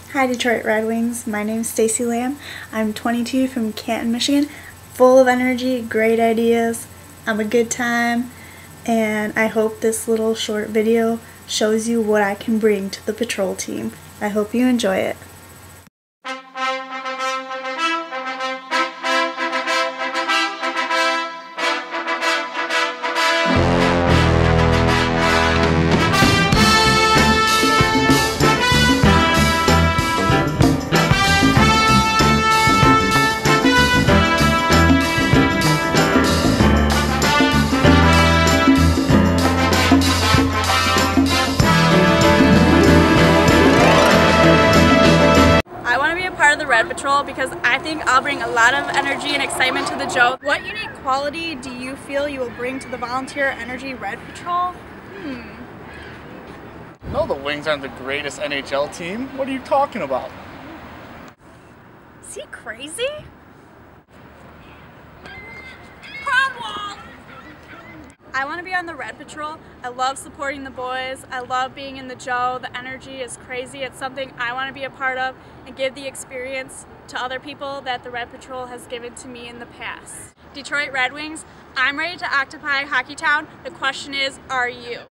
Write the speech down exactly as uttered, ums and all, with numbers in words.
Hi Detroit Red Wings, my name's Stacy Lamb. I'm twenty-two from Canton, Michigan, full of energy, great ideas. I'm a good time, and I hope this little short video shows you what I can bring to the patrol team. I hope you enjoy it. Part of the Red Patrol because I think I'll bring a lot of energy and excitement to the joke. What unique quality do you feel you will bring to the Volunteer Energy Red Patrol? Hmm. No, the Wings aren't the greatest N H L team. What are you talking about? Is he crazy? Cromwell! I want to be on the Red Patrol. I love supporting the boys. I love being in the Joe. The energy is crazy. It's something I want to be a part of and give the experience to other people that the Red Patrol has given to me in the past. Detroit Red Wings, I'm ready to occupy Hockey Town. The question is, are you?